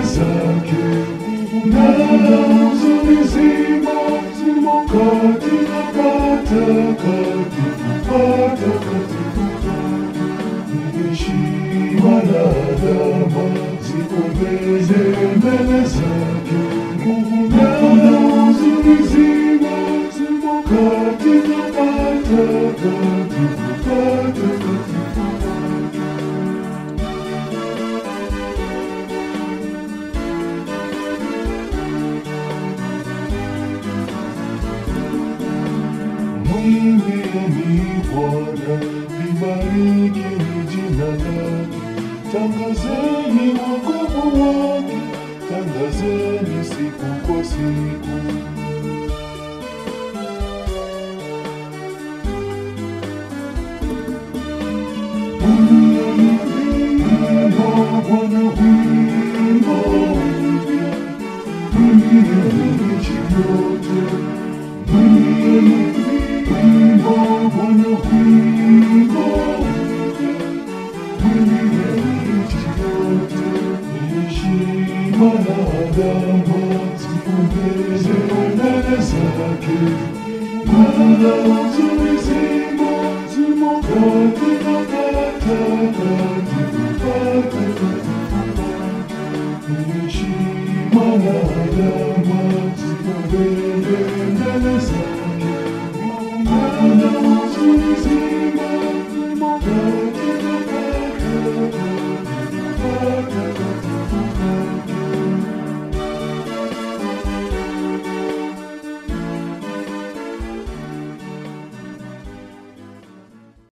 zake, na huzuni zimo katika patakatifu patakatifu. Heshima na adama zipongeze mbele zake, na huzuni zimo katika patakatifu patakatifu. Mwimbieni Bwana, libarikini jina lake, tangazeni wokovu wake, tangazeni siku kwa siku. Bwana wimbo mpya, mwimbieni nchi yote, mwimbieni wimbo, Bwana wimbo mpya, mwimbieni nchi yote. Heshima na adama zipongeze mbele zake, na huzuni zimo katika patakatifu patakatifu. Heshima na adama zipongeze